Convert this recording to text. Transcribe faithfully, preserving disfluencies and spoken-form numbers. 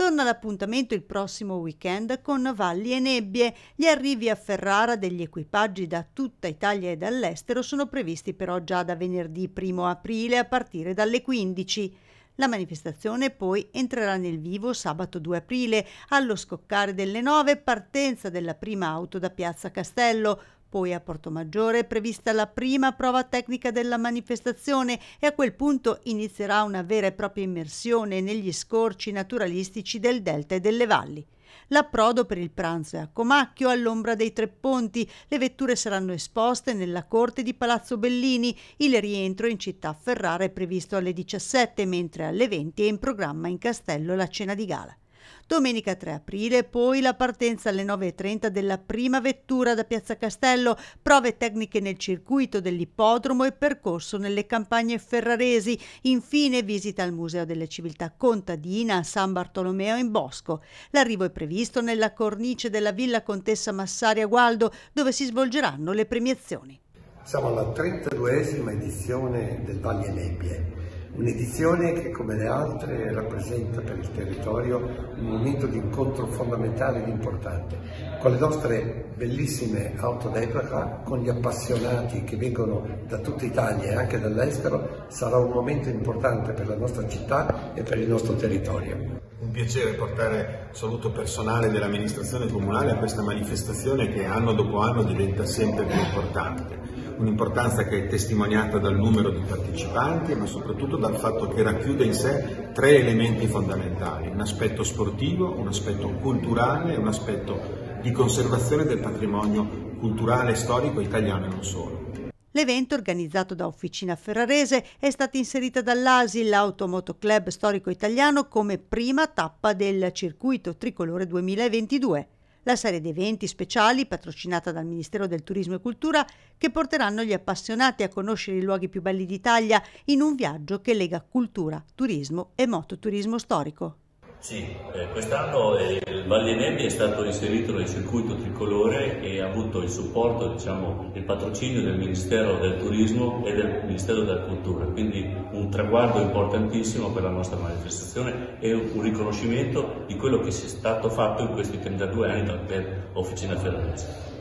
Torna l'appuntamento il prossimo weekend con Valli e Nebbie. Gli arrivi a Ferrara degli equipaggi da tutta Italia e dall'estero sono previsti però già da venerdì primo aprile a partire dalle quindici. La manifestazione poi entrerà nel vivo sabato due aprile, allo scoccare delle nove, partenza della prima auto da Piazza Castello. Poi a Portomaggiore è prevista la prima prova tecnica della manifestazione e a quel punto inizierà una vera e propria immersione negli scorci naturalistici del Delta e delle valli. L'approdo per il pranzo è a Comacchio, all'ombra dei Tre Ponti. Le vetture saranno esposte nella corte di Palazzo Bellini. Il rientro in città a Ferrara è previsto alle diciassette, mentre alle venti è in programma in Castello la cena di gala. Domenica tre aprile, poi la partenza alle nove e trenta della prima vettura da Piazza Castello, prove tecniche nel circuito dell'ippodromo e percorso nelle campagne ferraresi. Infine visita al Museo delle Civiltà Contadina a San Bartolomeo in Bosco. L'arrivo è previsto nella cornice della Villa Contessa Massaria Gualdo, dove si svolgeranno le premiazioni. Siamo alla trentaduesima edizione del Valli e Nebbie. Un'edizione che, come le altre, rappresenta per il territorio un momento di incontro fondamentale ed importante, con le nostre bellissime auto d'epoca, con gli appassionati che vengono da tutta Italia e anche dall'estero. Sarà un momento importante per la nostra città e per il nostro territorio. Un piacere portare saluto personale dell'amministrazione comunale a questa manifestazione che anno dopo anno diventa sempre più importante. Un'importanza che è testimoniata dal numero di partecipanti, ma soprattutto dal fatto che racchiude in sé tre elementi fondamentali: un aspetto sportivo, un aspetto culturale e un aspetto di conservazione del patrimonio culturale e storico italiano e non solo. L'evento, organizzato da Officina Ferrarese, è stata inserita dall'A S I, l'Automoto Club Storico Italiano, come prima tappa del Circuito Tricolore duemilaventidue. La serie di eventi speciali, patrocinata dal Ministero del Turismo e Cultura, che porteranno gli appassionati a conoscere i luoghi più belli d'Italia in un viaggio che lega cultura, turismo e mototurismo storico. Sì, eh, quest'anno eh, il Valli e Nebbie è stato inserito nel circuito tricolore e ha avuto il supporto, diciamo, il patrocinio del Ministero del Turismo e del Ministero della Cultura, quindi un traguardo importantissimo per la nostra manifestazione e un riconoscimento di quello che è stato fatto in questi trentadue anni per Officina Ferrarese.